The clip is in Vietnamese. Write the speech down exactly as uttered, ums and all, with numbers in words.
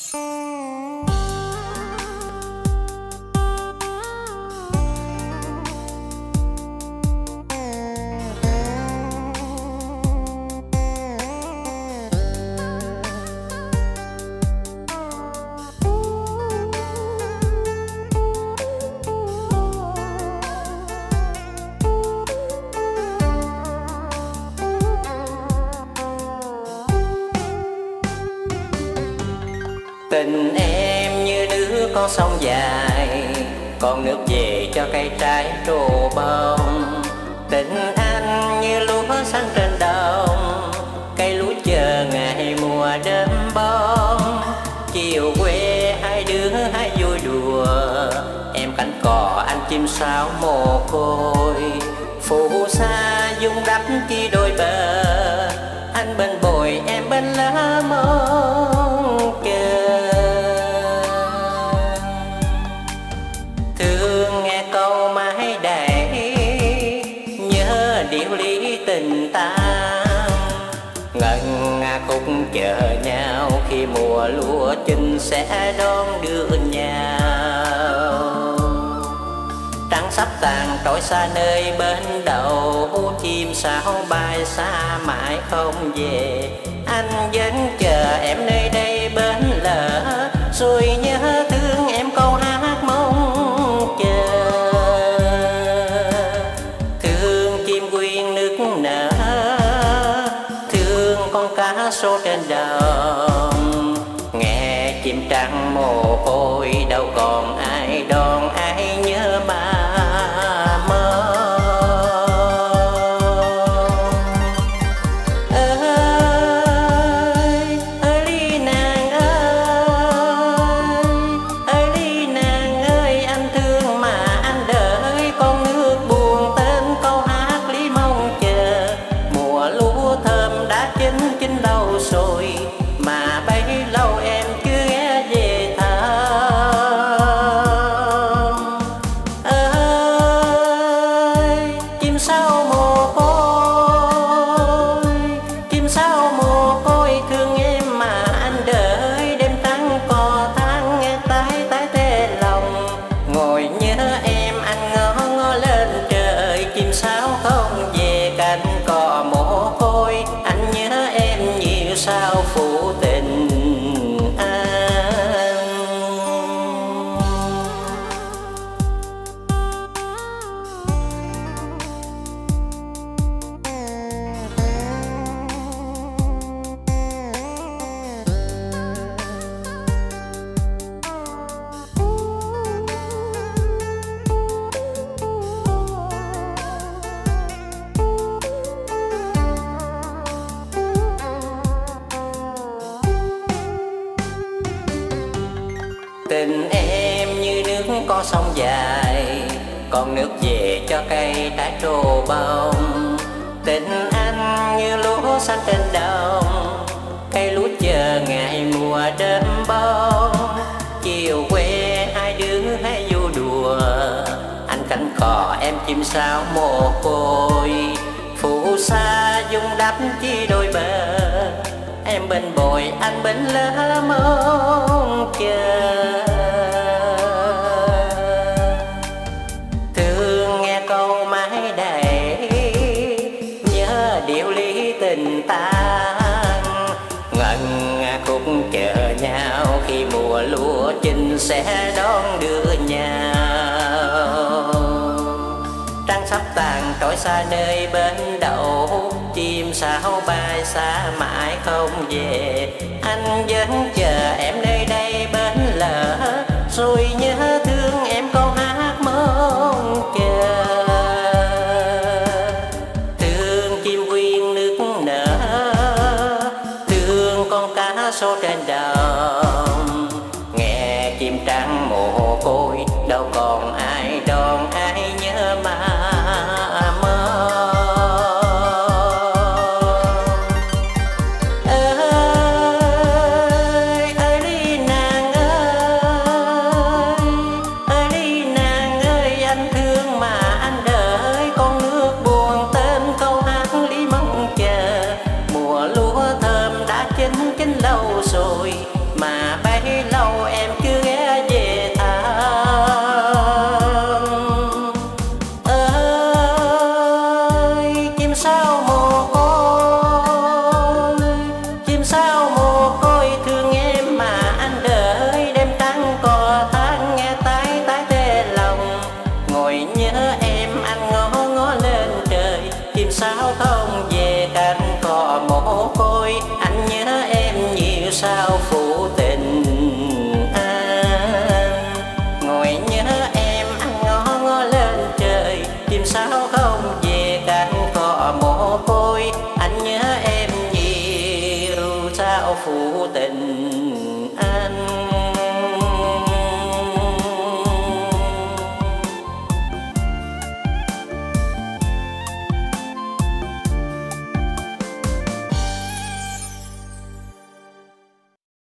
Tình em như đứa con sông dài, con nước về cho cây trái trổ bông. Tình anh như lúa xanh trên đồng, cây lúa chờ ngày mùa đơm bông. Chiều quê hai đứa hai vui đùa, em cánh cò anh chim sáo mồ côi. Phù sa dung đắp chi đôi bờ, anh bên bồi em bên lá mong chờ. Thương nghe câu mái đầy, nhớ điệu lý tình ta. Ngân nga khúc chờ nhau, khi mùa lúa chín sẽ đón đưa nhau. Trăng sắp tàn trôi xa nơi bên đầu, chim sáo bay xa mãi không về. Anh vẫn chờ em nơi đây bên lỡ, rồi nhớ thương em câu hát mong chờ. Thương chim quyên nước nở, thương con cá sấu trên đồng. Nghe chim trắng mồ côi, đâu còn ai đón ai nhớ mà mơ. Ơi ơi ly nàng ơi, ơi ly nàng ơi, anh thương mà anh đợi. Con nước buồn tên câu hát lý mong chờ. Mùa lúa thơm đã chín chín lâu rồi, mà bấy lâu em chưa ghé về thăm. Ơi chim sáo mồ côi, chim sáo mồ côi, thương em mà anh đợi. Đêm trắng cò than nghe tái tái tê lòng, ngồi nhớ em anh ngó ngó lên trời. Chim sáo không về cánh cò mồ côi, anh nhớ em nhiều sao phụ tình anh. Tình em như nước con sông dài, con nước về cho cây trái trổ bông. Tình anh như lúa xanh trên đồng, cây lúa chờ ngày mùa đơm bông. Chiều quê hai đứa hay vui đùa, anh cánh cò em chim sáo mồ côi. Phù sa dung đắp chi đôi bờ, em bên bồi anh bên lá mong chờ. Thương nghe câu mái đầy, nhớ điệu lý tình ta. Ngân nga khúc chờ nhau, khi mùa lúa chín sẽ đón đưa nhau. Trăng sắp tàn trôi xa nơi bên đầu, chim sáo bay xa mãi không về. Anh vẫn chờ em nơi đây bên lỡ, rồi nhớ thương em câu hát mong chờ. Thương chim quyên nước nở, thương con cá sấu trên đồng. Nghe chim trắng mồ côi, đâu còn ai đón ai nhớ mà mơ. Ơi ơi ly nàng ơi, ơi ly nàng ơi, anh thương mà anh đợi. Con nước buồn tên câu hát lý mong chờ. Mùa lúa thơm đã chín chín lâu rồi, mà bấy anh nhớ em nhiều sao phụ tình anh. Ngồi nhớ em ăn ngó ngó lên trời, chim sao không về cánh cỏ mồ côi, anh nhớ em nhiều sao phụ tình.